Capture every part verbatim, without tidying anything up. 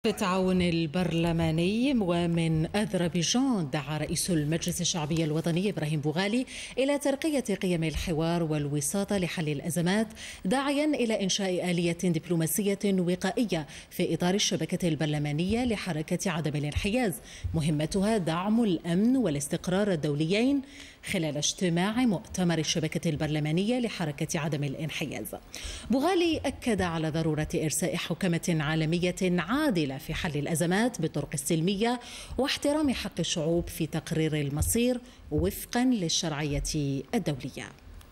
في التعاون البرلماني ومن أذربيجان دعا رئيس المجلس الشعبي الوطني إبراهيم بوغالي إلى ترقية قيم الحوار والوساطة لحل الأزمات، داعيا إلى إنشاء آلية دبلوماسية وقائية في إطار الشبكة البرلمانية لحركة عدم الانحياز، مهمتها دعم الأمن والاستقرار الدوليين خلال اجتماع مؤتمر الشبكة البرلمانية لحركة عدم الانحياز. بوغالي أكد على ضرورة إرساء حكمة عالمية عادلة في حل الأزمات بالطرق السلمية واحترام حق الشعوب في تقرير المصير وفقا للشرعية الدولية.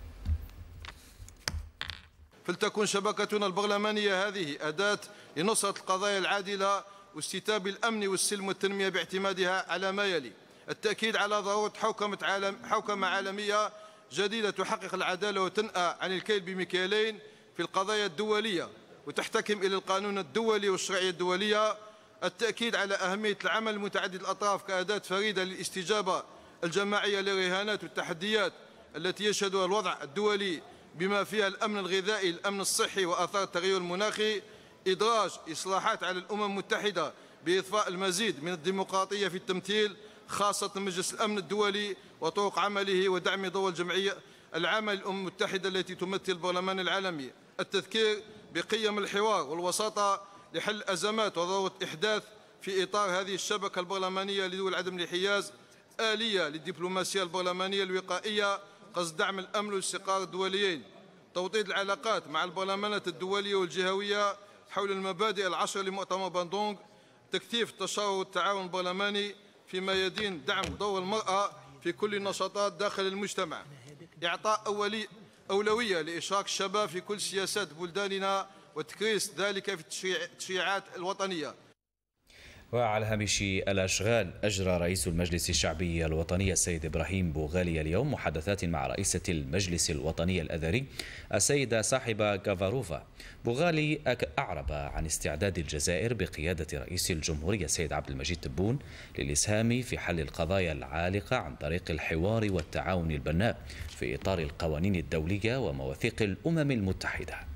فلتكن شبكتنا البرلمانية هذه أداة لنصرة القضايا العادلة واستتاب الأمن والسلم والتنمية باعتمادها على ما يلي: التأكيد على ضرورة حوكمة, عالم حوكمة عالمية جديدة تحقق العدالة وتنأى عن الكيل بمكيالين في القضايا الدولية وتحتكم إلى القانون الدولي والشرعية الدولية. التأكيد على أهمية العمل متعدد الأطراف كأداة فريدة للاستجابة الجماعية للرهانات والتحديات التي يشهدها الوضع الدولي بما فيها الأمن الغذائي، الأمن الصحي وآثار التغير المناخي. إدراج إصلاحات على الأمم المتحدة بإضفاء المزيد من الديمقراطية في التمثيل، خاصة مجلس الأمن الدولي وطرق عمله ودعم دور الجمعية العامة للأمم المتحدة التي تمثل البرلمان العالمي. التذكير بقيم الحوار والوساطة لحل الأزمات وضرورة إحداث في إطار هذه الشبكة البرلمانية لدول عدم الانحياز آلية للدبلوماسية البرلمانية الوقائية قصد دعم الأمن والاستقرار الدوليين. توطيد العلاقات مع البرلمانات الدولية والجهوية حول المبادئ العشر لمؤتمر باندونغ. تكثيف التشاور والتعاون البرلماني فيما يدين دعم دور المرأة في كل النشاطات داخل المجتمع. إعطاء أولي أولوية لإشراك الشباب في كل سياسات بلداننا وتكريس ذلك في التشريعات الوطنية. وعلى هامش الأشغال، أجرى رئيس المجلس الشعبي الوطني السيد إبراهيم بوغالي اليوم محادثات مع رئيسة المجلس الوطني الأذري السيدة صاحبة كافاروفا. بوغالي أعرب عن استعداد الجزائر بقيادة رئيس الجمهورية السيد عبد المجيد تبون للإسهام في حل القضايا العالقة عن طريق الحوار والتعاون البناء في إطار القوانين الدولية ومواثيق الأمم المتحدة.